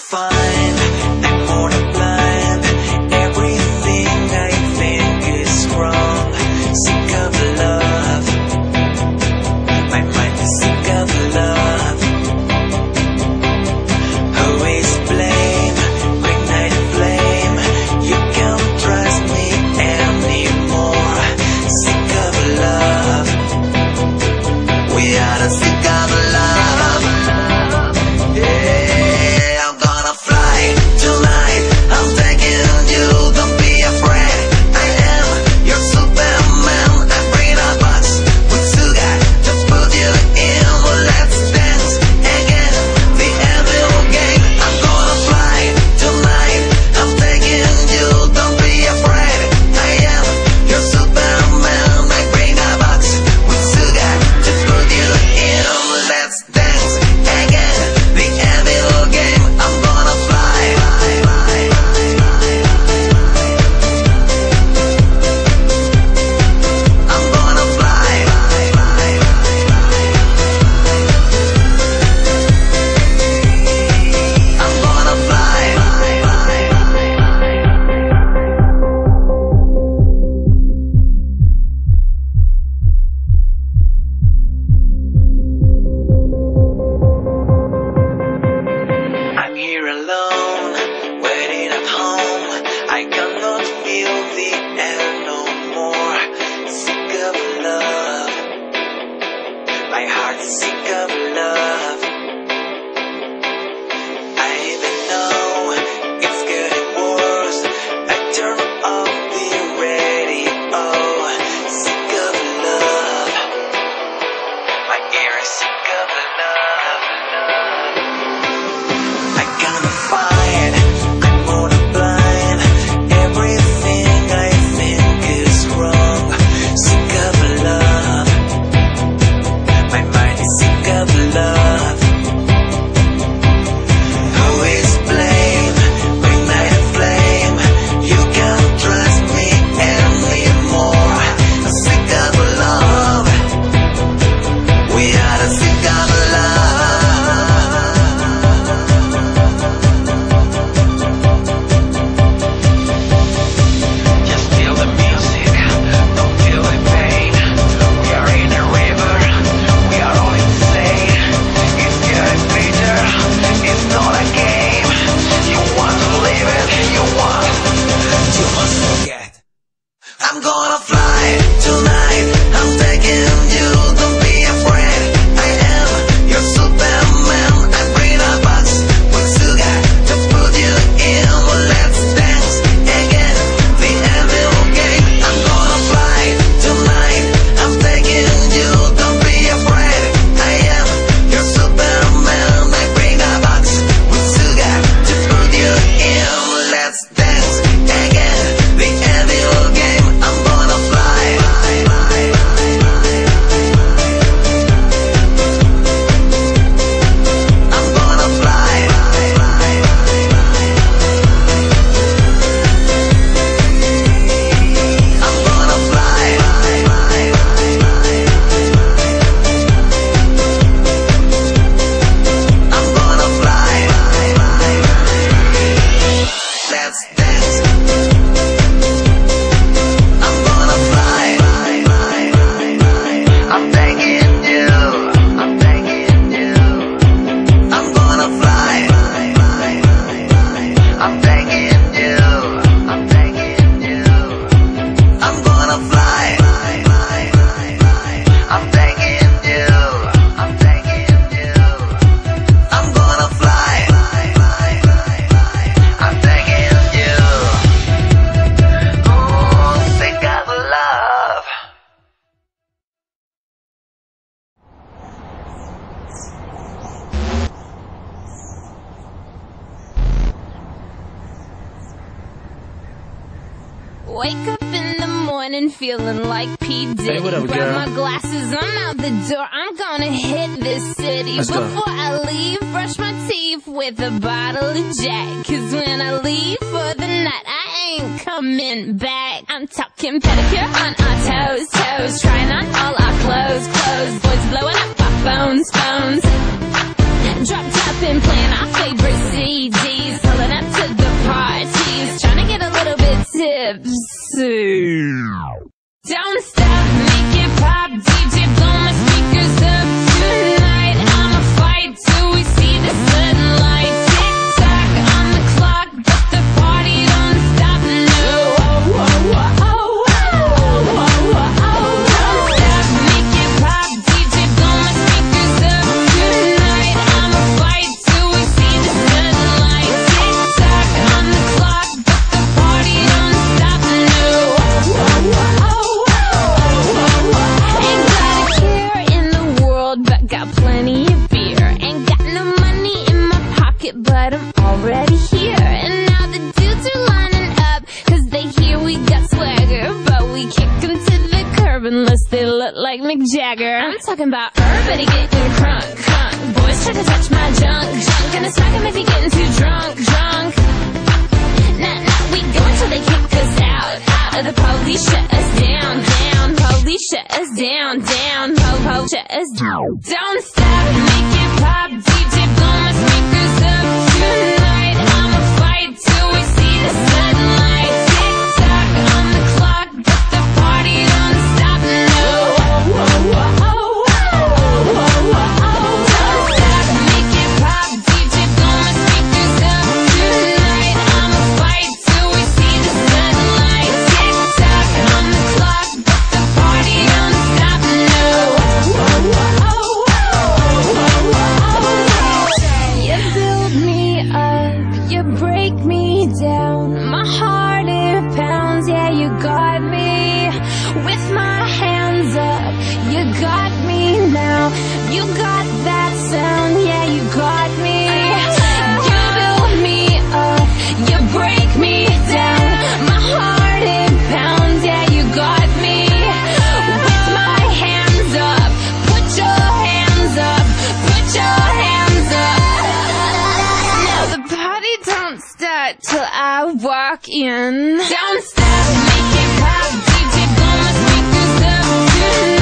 find I'm more than blind. Everything I think is wrong. Sick of love. My mind is sick of love. Always blame, bring night flame. You can't trust me anymore. Sick of love. We are the sick of love. Yeah, I'm gonna fly tonight. I'm taking you, don't be afraid. I am your Superman. I bring a box with sugar to put you in. Let's dance again, the evil game. I'm gonna fly tonight. I'm taking you, don't be afraid. I am your Superman. I bring a box with sugar to put you in. Let's dance again, the evil game. I'm gonna fly. I'm gonna fly. I'm gonna fly. I'm here alone, waiting at home. I cannot feel the air no more. Sick of love. My heart is sick of love. I even know it's getting worse. I turn off the radio. Sick of love. My ear is sick of love. I can't find, I'm more than blind. Everything I think is wrong. Sick of love. My mind is sick of love. Always blame, bring night flame. You can't trust me anymore. Sick of love. We are the sick of love. Just feel the music, don't feel the pain. We are in a river, we are all insane. It's getting better, it's not a game. You want to live it, you must forget. I'm gonna fly tonight, I'm taking you, don't be afraid. I am your Superman. I bring a box with sugar to put you in. Let's dance again, the evil game. I'm gonna fly tonight. I'm taking you, don't be afraid. I am your Superman. I bring a box with sugar to put you in. Let's dance again, the evil game. I'm gonna fly. I'm gonna fly. I'm gonna fly. I'm gonna fly. Let's dance. I'm gonna fly. I'm taking you. I'm taking you. I'm gonna fly. I'm taking you. I'm taking you. I'm gonna fly. I'm taking you. I'm taking you. I'm gonna fly. I'm taking you. Oh, sick of love. Wake up in the morning feeling like P. Diddy. Hey, what up, Grab girl? my glasses, I'm out the door. I'm gonna hit this city. Let's go. Before I leave, brush my teeth with a bottle of Jack. Cause when I leave for the night, I ain't coming back. I'm talking pedicure on our toes, toes. Trying on all our clothes, clothes. Boys blowing up our phones, phones. Drop top and playing our favorite CD. see. Don't stop, make it pop, DJ blow my speakers up tonight. I'ma fight till we see the sunlight. Tick tock on the clock, but the party don't stop, no. Don't stop, make it pop, DJ blow my speakers up tonight. I'ma fight till we see the sunlight. Tick tock on the clock, but the party don't stop, no. Ain't got a care in the world, but got plenty of beer. Ain't got no money in my pocket, but I'm already here. And now the dudes are lining up, cause they hear we got swagger. But we kick them to the curb unless they look like Mick Jagger. I'm talking about everybody getting crunk, crunk. Boys try to touch my junk, junk. Gonna smack him if he getting too drunk, drunk. Nah, we go until they kick us out, out. The police shut us down, down. Police shut us down, down. Po-po shut us down. Don't stop, make it pop, DJ blow my speakers up tonight. I'ma fight till we see the sunlight. Tick tock on the clock, but the party don't stop, no. Don't stop, make it pop, DJ blow my speakers up tonight. I'ma fight till we see the sunlight. Tick tock on the clock, but the party don't stop, no. You build me up, you break me down. My heart it pounds, yeah, you got me. With my hands up, you got me now. You got that sound, yeah, you got me. You build me up, you break me down. My heart it pounds, yeah, you got me. With my hands up, put your hands up, put your hands up. Now the party don't start till I walk in. Don't stop, make it pop, DJ blow my speakers up tonight.